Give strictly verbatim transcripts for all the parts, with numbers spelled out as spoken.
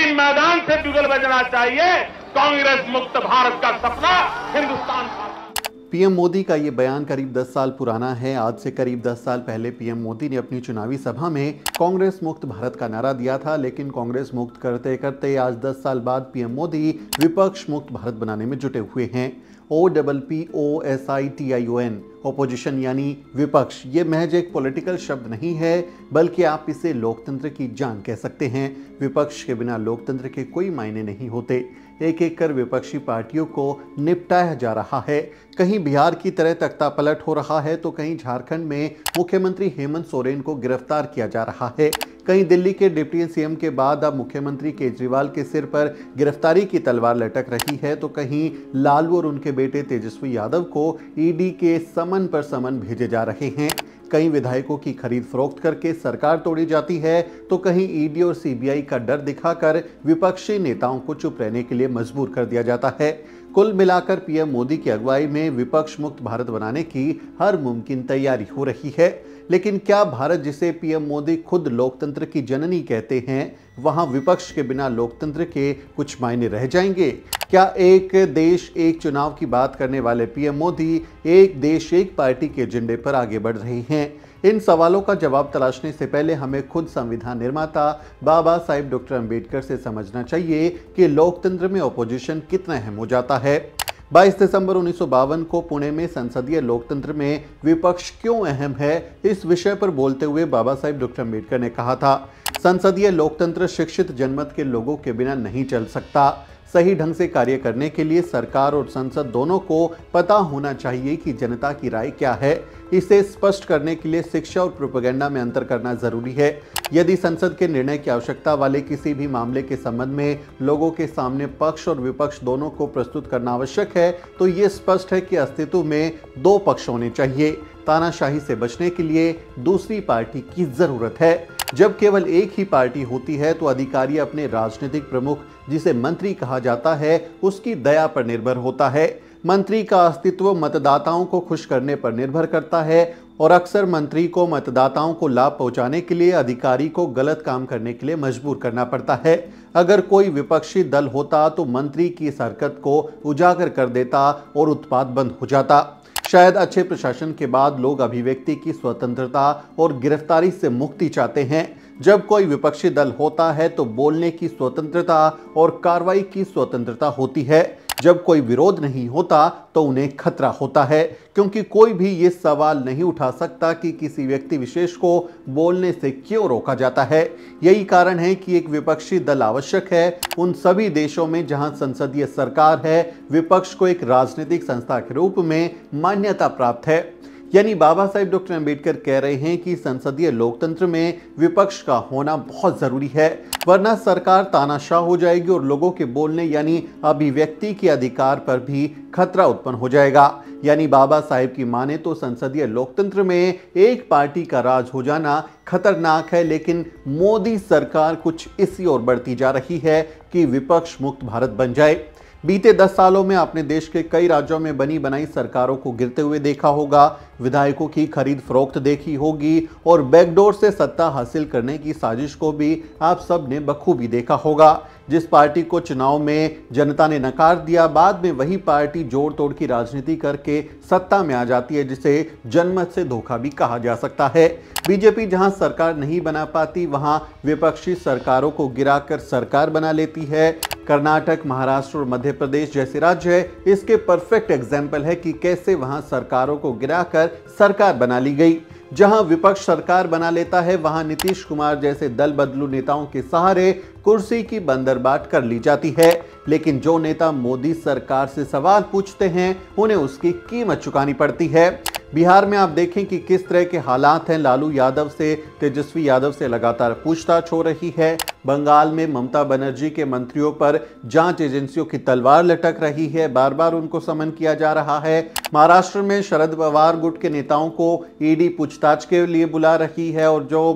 लेकिन मैदान से बिगुल बजना चाहिए, कांग्रेस मुक्त भारत का सपना हिंदुस्तान का। पीएम मोदी का ये बयान करीब दस साल पुराना है। आज से करीब दस साल पहले पीएम मोदी ने अपनी चुनावी सभा में कांग्रेस मुक्त भारत का नारा दिया था, लेकिन कांग्रेस मुक्त करते करते आज दस साल बाद पीएम मोदी विपक्ष मुक्त भारत बनाने में जुटे हुए हैं। O double P O S I T I O N, opposition यानी विपक्ष, ये महज एक पॉलिटिकल शब्द नहीं है, बल्कि आप इसे लोकतंत्र की जान कह सकते हैं। विपक्ष के बिना लोकतंत्र के कोई मायने नहीं होते। एक एक कर विपक्षी पार्टियों को निपटाया जा रहा है। कहीं बिहार की तरह तख्ता पलट हो रहा है, तो कहीं झारखंड में मुख्यमंत्री हेमंत सोरेन को गिरफ्तार किया जा रहा है। कहीं दिल्ली के डिप्टी सीएम के बाद अब मुख्यमंत्री केजरीवाल के सिर पर गिरफ्तारी की तलवार लटक रही है, तो कहीं लालू और उनके बेटे तेजस्वी यादव को ईडी के समन पर समन भेजे जा रहे हैं। कई विधायकों की खरीद फरोख्त करके सरकार तोड़ी जाती है, तो कहीं ईडी और सीबीआई का डर दिखाकर विपक्षी नेताओं को चुप रहने के लिए मजबूर कर दिया जाता है। कुल मिलाकर पीएम मोदी की अगुवाई में विपक्ष मुक्त भारत बनाने की हर मुमकिन तैयारी हो रही है। लेकिन क्या भारत, जिसे पीएम मोदी खुद लोकतंत्र की जननी कहते हैं, वहां विपक्ष के बिना लोकतंत्र के कुछ मायने रह जाएंगे? क्या एक देश एक चुनाव की बात करने वाले पीएम मोदी एक देश एक पार्टी के एजेंडे पर आगे बढ़ रहे हैं? इन सवालों का जवाब तलाशने से पहले हमें खुद संविधान निर्माता बाबा साहिब डॉक्टर अंबेडकर से समझना चाहिए कि लोकतंत्र में ओपोजिशन कितना अहम हो जाता है। बाईस दिसंबर उन्नीस सौ बावन को पुणे में संसदीय लोकतंत्र में विपक्ष क्यों अहम है, इस विषय पर बोलते हुए बाबा साहिब डॉक्टर अंबेडकर ने कहा था, संसदीय लोकतंत्र शिक्षित जनमत के लोगों के बिना नहीं चल सकता। सही ढंग से कार्य करने के लिए सरकार और संसद दोनों को पता होना चाहिए कि जनता की राय क्या है। इसे स्पष्ट करने के लिए शिक्षा और प्रोपेगेंडा में अंतर करना जरूरी है। यदि संसद के निर्णय की आवश्यकता वाले किसी भी मामले के संबंध में लोगों के सामने पक्ष और विपक्ष दोनों को प्रस्तुत करना आवश्यक है, तो ये स्पष्ट है कि अस्तित्व में दो पक्ष होने चाहिए। तानाशाही से बचने के लिए दूसरी पार्टी की जरूरत है। जब केवल एक ही पार्टी होती है, तो अधिकारी अपने राजनीतिक प्रमुख, जिसे मंत्री कहा जाता है, उसकी दया पर निर्भर होता है। मंत्री का अस्तित्व मतदाताओं को खुश करने पर निर्भर करता है, और अक्सर मंत्री को मतदाताओं को लाभ पहुंचाने के लिए अधिकारी को गलत काम करने के लिए मजबूर करना पड़ता है। अगर कोई विपक्षी दल होता तो मंत्री की इस हरकत को उजागर कर देता और उत्पात बंद हो जाता। शायद अच्छे प्रशासन के बाद लोग अभिव्यक्ति की स्वतंत्रता और गिरफ्तारी से मुक्ति चाहते हैं। जब कोई विपक्षी दल होता है तो बोलने की स्वतंत्रता और कार्रवाई की स्वतंत्रता होती है। जब कोई विरोध नहीं होता तो उन्हें खतरा होता है, क्योंकि कोई भी ये सवाल नहीं उठा सकता कि किसी व्यक्ति विशेष को बोलने से क्यों रोका जाता है। यही कारण है कि एक विपक्षी दल आवश्यक है। उन सभी देशों में जहां संसदीय सरकार है, विपक्ष को एक राजनीतिक संस्था के रूप में मान्यता प्राप्त है। यानी बाबा साहिब डॉक्टर अंबेडकर कह रहे हैं कि संसदीय लोकतंत्र में विपक्ष का होना बहुत जरूरी है, वरना सरकार तानाशाह हो जाएगी और लोगों के बोलने यानी अभिव्यक्ति के अधिकार पर भी खतरा उत्पन्न हो जाएगा। यानी बाबा साहिब की माने तो संसदीय लोकतंत्र में एक पार्टी का राज हो जाना खतरनाक है, लेकिन मोदी सरकार कुछ इसी ओर बढ़ती जा रही है कि विपक्ष मुक्त भारत बन जाए। बीते दस सालों में आपने देश के कई राज्यों में बनी बनाई सरकारों को गिरते हुए देखा होगा, विधायकों की खरीद फरोख्त देखी होगी, और बैकडोर से सत्ता हासिल करने की साजिश को भी आप सब ने बखूबी देखा होगा। जिस पार्टी को चुनाव में जनता ने नकार दिया, बाद में वही पार्टी जोड़ तोड़ की राजनीति करके सत्ता में आ जाती है, जिसे जनमत से धोखा भी कहा जा सकता है। बीजेपी जहां सरकार नहीं बना पाती, वहां विपक्षी सरकारों को गिराकर सरकार बना लेती है। कर्नाटक, महाराष्ट्र और मध्य प्रदेश जैसे राज्य इसके परफेक्ट एग्जाम्पल है कि कैसे वहां सरकारों को गिराकर सरकार बना ली गई। जहां विपक्ष सरकार बना लेता है, वहां नीतीश कुमार जैसे दल बदलू नेताओं के सहारे कुर्सी की बंदरबाट कर ली जाती है। लेकिन जो नेता मोदी सरकार से सवाल पूछते हैं, उन्हें उसकी कीमत चुकानी पड़ती है। बिहार में आप देखें कि किस तरह के हालात हैं। लालू यादव से, तेजस्वी यादव से लगातार पूछताछ हो रही है। बंगाल में ममता बनर्जी के मंत्रियों पर जांच एजेंसियों की तलवार लटक रही है, बार बार उनको समन किया जा रहा है। महाराष्ट्र में शरद पवार गुट के नेताओं को ईडी पूछताछ के लिए बुला रही है, और जो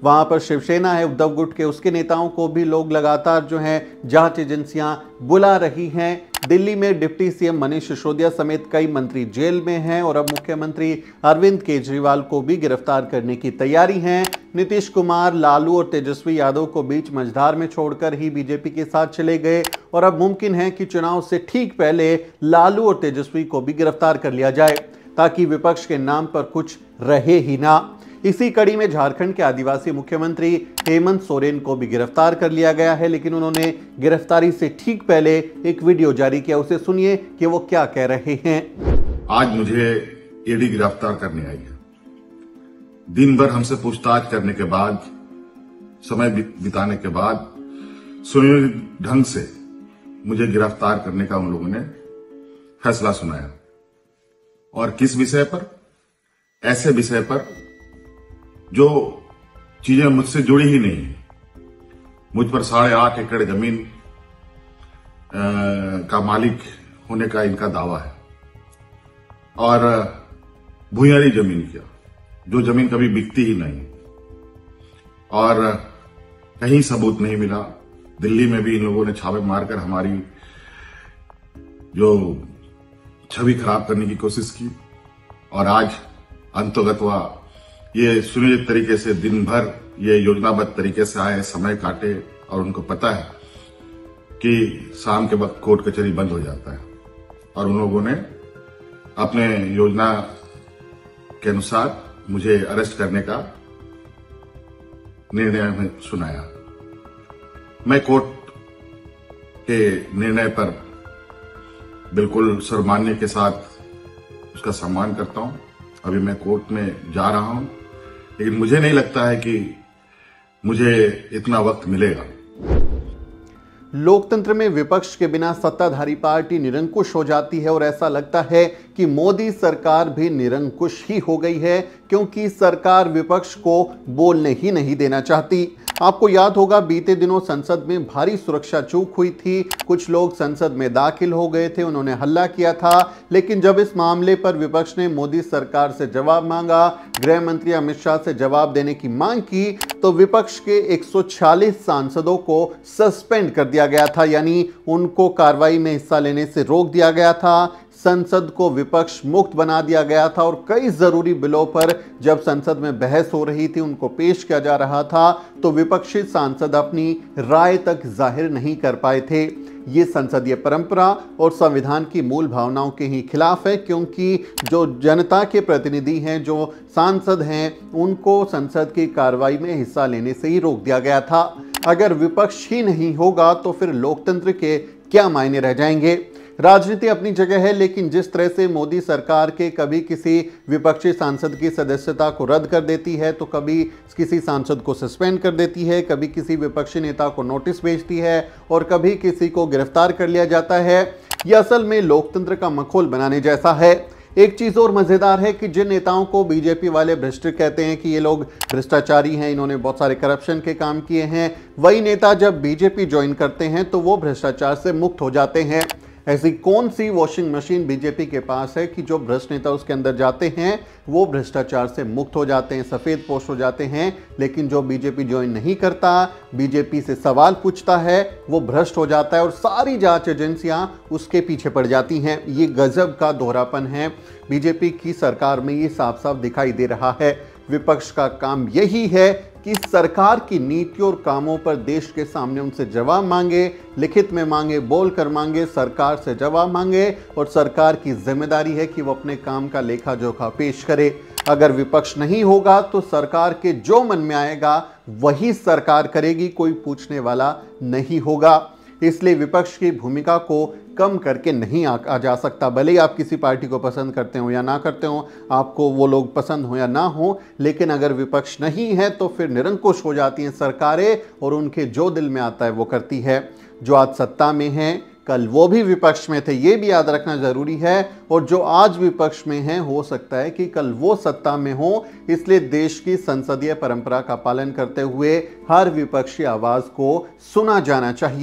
वहां पर शिवसेना है, उद्धव गुट के, उसके नेताओं को भी लोग लगातार जो है जांच एजेंसियां बुला रही हैं। दिल्ली में डिप्टी सीएम मनीष सिसोदिया समेत कई मंत्री जेल में हैं और अब मुख्यमंत्री अरविंद केजरीवाल को भी गिरफ्तार करने की तैयारी है। नीतीश कुमार, लालू और तेजस्वी यादव को बीच मझधार में छोड़कर ही बीजेपी के साथ चले गए और अब मुमकिन है कि चुनाव से ठीक पहले लालू और तेजस्वी को भी गिरफ्तार कर लिया जाए ताकि विपक्ष के नाम पर कुछ रहे ही ना। इसी कड़ी में झारखंड के आदिवासी मुख्यमंत्री हेमंत सोरेन को भी गिरफ्तार कर लिया गया है, लेकिन उन्होंने गिरफ्तारी से ठीक पहले एक वीडियो जारी किया। उसे सुनिए कि वो क्या कह रहे हैं। आज मुझे ईडी गिरफ्तार करने आई है। दिन भर हमसे पूछताछ करने के बाद, समय बिताने के बाद सुनियोजित ढंग से मुझे गिरफ्तार करने का उन लोगों ने फैसला सुनाया। और किस विषय पर? ऐसे विषय पर जो चीजें मुझसे जुड़ी ही नहीं है। मुझ पर साढ़े आठ एकड़ जमीन आ, का मालिक होने का इनका दावा है और भूयारी जमीन किया, जो जमीन कभी बिकती ही नहीं और कहीं सबूत नहीं मिला। दिल्ली में भी इन लोगों ने छापे मारकर हमारी जो छवि खराब करने की कोशिश की और आज अंतोगत्वा ये सुनियोजित तरीके से दिन भर ये योजनाबद्ध तरीके से आए, समय काटे और उनको पता है कि शाम के वक्त कोर्ट कचहरी बंद हो जाता है और उन लोगों ने अपने योजना के अनुसार मुझे अरेस्ट करने का निर्णय में सुनाया। मैं कोर्ट के निर्णय पर बिल्कुल सर्वमान्य के साथ उसका सम्मान करता हूं। अभी मैं कोर्ट में जा रहा हूं, लेकिन मुझे नहीं लगता है कि मुझे इतना वक्त मिलेगा। लोकतंत्र में विपक्ष के बिना सत्ताधारी पार्टी निरंकुश हो जाती है और ऐसा लगता है कि मोदी सरकार भी निरंकुश ही हो गई है, क्योंकि सरकार विपक्ष को बोलने ही नहीं देना चाहती। आपको याद होगा बीते दिनों संसद में भारी सुरक्षा चूक हुई थी। कुछ लोग संसद में दाखिल हो गए थे, उन्होंने हल्ला किया था, लेकिन जब इस मामले पर विपक्ष ने मोदी सरकार से जवाब मांगा, गृह मंत्री अमित शाह से जवाब देने की मांग की, तो विपक्ष के एक सौ छियालीस सांसदों को सस्पेंड कर दिया गया था, यानी उनको कार्रवाई में हिस्सा लेने से रोक दिया गया था। संसद को विपक्ष मुक्त बना दिया गया था और कई जरूरी बिलों पर जब संसद में बहस हो रही थी, उनको पेश किया जा रहा था, तो विपक्षी सांसद अपनी राय तक जाहिर नहीं कर पाए थे। ये संसदीय परंपरा और संविधान की मूल भावनाओं के ही खिलाफ है, क्योंकि जो जनता के प्रतिनिधि हैं, जो सांसद हैं, उनको संसद की कार्रवाई में हिस्सा लेने से ही रोक दिया गया था। अगर विपक्ष ही नहीं होगा तो फिर लोकतंत्र के क्या मायने रह जाएंगे। राजनीति अपनी जगह है, लेकिन जिस तरह से मोदी सरकार के कभी किसी विपक्षी सांसद की सदस्यता को रद्द कर देती है, तो कभी किसी सांसद को सस्पेंड कर देती है, कभी किसी विपक्षी नेता को नोटिस भेजती है और कभी किसी को गिरफ्तार कर लिया जाता है, यह असल में लोकतंत्र का मखौल बनाने जैसा है। एक चीज और मजेदार है कि जिन नेताओं को बीजेपी वाले भ्रष्ट कहते हैं कि ये लोग भ्रष्टाचारी हैं, इन्होंने बहुत सारे करप्शन के काम किए हैं, वही नेता जब बीजेपी ज्वाइन करते हैं तो वो भ्रष्टाचार से मुक्त हो जाते हैं। ऐसी कौन सी वॉशिंग मशीन बीजेपी के पास है कि जो भ्रष्ट नेता उसके अंदर जाते हैं वो भ्रष्टाचार से मुक्त हो जाते हैं, सफेद पोस्ट हो जाते हैं, लेकिन जो बीजेपी ज्वाइन नहीं करता, बीजेपी से सवाल पूछता है, वो भ्रष्ट हो जाता है और सारी जांच एजेंसियां उसके पीछे पड़ जाती हैं। ये गजब का दोहरापन है बीजेपी की सरकार में, ये साफ साफ दिखाई दे रहा है। विपक्ष का काम यही है कि सरकार की नीतियों और कामों पर देश के सामने उनसे जवाब मांगे, लिखित में मांगे, बोल कर मांगे, सरकार से जवाब मांगे और सरकार की जिम्मेदारी है कि वो अपने काम का लेखा जोखा पेश करे। अगर विपक्ष नहीं होगा तो सरकार के जो मन में आएगा वही सरकार करेगी, कोई पूछने वाला नहीं होगा। इसलिए विपक्ष की भूमिका को कम करके नहीं आ, आ जा सकता। भले ही आप किसी पार्टी को पसंद करते हो या ना करते हो, आपको वो लोग पसंद हो या ना हो, लेकिन अगर विपक्ष नहीं है तो फिर निरंकुश हो जाती हैं सरकारें और उनके जो दिल में आता है वो करती है। जो आज सत्ता में हैं कल वो भी विपक्ष में थे, ये भी याद रखना जरूरी है। और जो आज विपक्ष में हैं हो सकता है कि कल वो सत्ता में हो। इसलिए देश की संसदीय परंपरा का पालन करते हुए हर विपक्षी आवाज को सुना जाना चाहिए।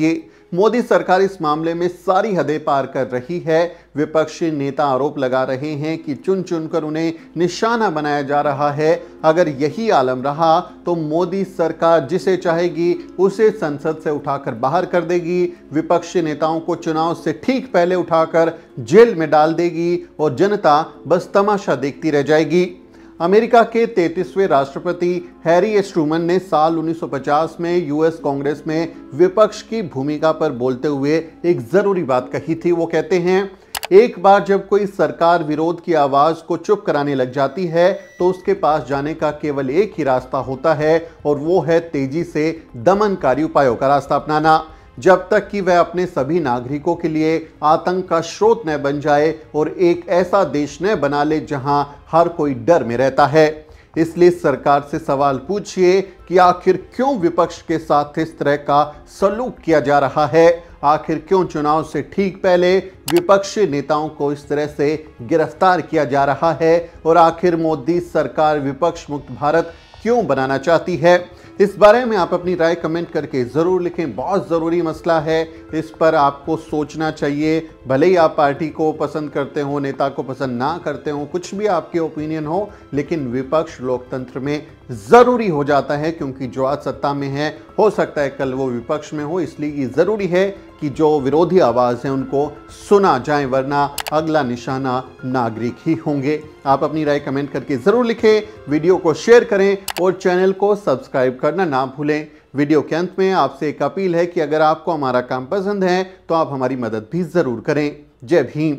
मोदी सरकार इस मामले में सारी हदें पार कर रही है। विपक्षी नेता आरोप लगा रहे हैं कि चुन चुनकर उन्हें निशाना बनाया जा रहा है। अगर यही आलम रहा तो मोदी सरकार जिसे चाहेगी उसे संसद से उठाकर बाहर कर देगी, विपक्षी नेताओं को चुनाव से ठीक पहले उठाकर जेल में डाल देगी और जनता बस तमाशा देखती रह जाएगी। अमेरिका के तैंतीसवें राष्ट्रपति हैरी एस ट्रूमन ने साल उन्नीस सौ पचास में यूएस कांग्रेस में विपक्ष की भूमिका पर बोलते हुए एक जरूरी बात कही थी। वो कहते हैं, एक बार जब कोई सरकार विरोध की आवाज को चुप कराने लग जाती है तो उसके पास जाने का केवल एक ही रास्ता होता है और वो है तेजी से दमनकारी उपायों का रास्ता अपनाना, जब तक कि वह अपने सभी नागरिकों के लिए आतंक का स्रोत न बन जाए और एक ऐसा देश न बना ले जहां हर कोई डर में रहता है। इसलिए सरकार से सवाल पूछिए कि आखिर क्यों विपक्ष के साथ इस तरह का सलूक किया जा रहा है। आखिर क्यों चुनाव से ठीक पहले विपक्षी नेताओं को इस तरह से गिरफ्तार किया जा रहा है और आखिर मोदी सरकार विपक्ष मुक्त भारत क्यों बनाना चाहती है। इस बारे में आप अपनी राय कमेंट करके ज़रूर लिखें। बहुत ज़रूरी मसला है, इस पर आपको सोचना चाहिए। भले ही आप पार्टी को पसंद करते हो, नेता को पसंद ना करते हो, कुछ भी आपके ओपिनियन हो, लेकिन विपक्ष लोकतंत्र में ज़रूरी हो जाता है क्योंकि जो आज सत्ता में है हो सकता है कल वो विपक्ष में हो। इसलिए ये ज़रूरी है कि जो विरोधी आवाज़ है उनको सुना जाए, वरना अगला निशाना नागरिक ही होंगे। आप अपनी राय कमेंट करके ज़रूर लिखें, वीडियो को शेयर करें और चैनल को सब्सक्राइब करना ना भूलें। वीडियो के अंत में आपसे एक अपील है कि अगर आपको हमारा काम पसंद है तो आप हमारी मदद भी ज़रूर करें। जय भीम।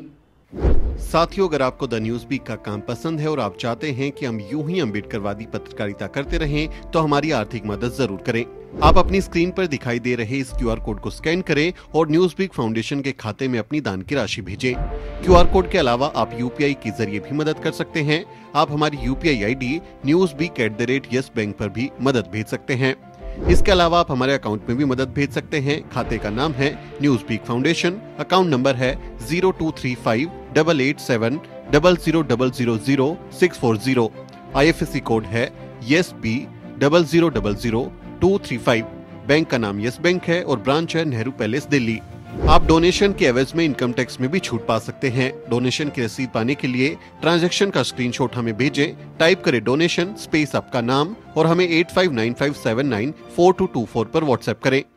साथियों, अगर आपको द न्यूज़ वीक का काम पसंद है और आप चाहते हैं कि हम यूं ही अम्बेडकरवादी पत्रकारिता करते रहें तो हमारी आर्थिक मदद जरूर करें। आप अपनी स्क्रीन पर दिखाई दे रहे इस क्यूआर कोड को स्कैन करें और न्यूज़ वीक फाउंडेशन के खाते में अपनी दान की राशि भेजें। क्यूआर कोड के अलावा आप यूपीआई के जरिए भी मदद कर सकते हैं। आप हमारी UPI ID Newsweek at the rate Yes Bank पर भी मदद भेज सकते हैं। इसके अलावा आप हमारे अकाउंट में भी मदद भेज सकते हैं। खाते का नाम है Newsweek foundation, account number है zero two three five double eight seven double zero double zero zero six four zero. IFSC code है YES B double zero double zero two three five. Bank का नाम yes bank है और branch है Nehru palace Delhi. आप donation के एवज में इनकम टैक्स में भी छूट पा सकते हैं। डोनेशन की रसीद पाने के लिए ट्रांजैक्शन का स्क्रीनशॉट हमें भेजें। टाइप करें डोनेशन स्पेस आपका नाम और हमें eight five nine five seven nine four two two four पर व्हाट्सएप करें।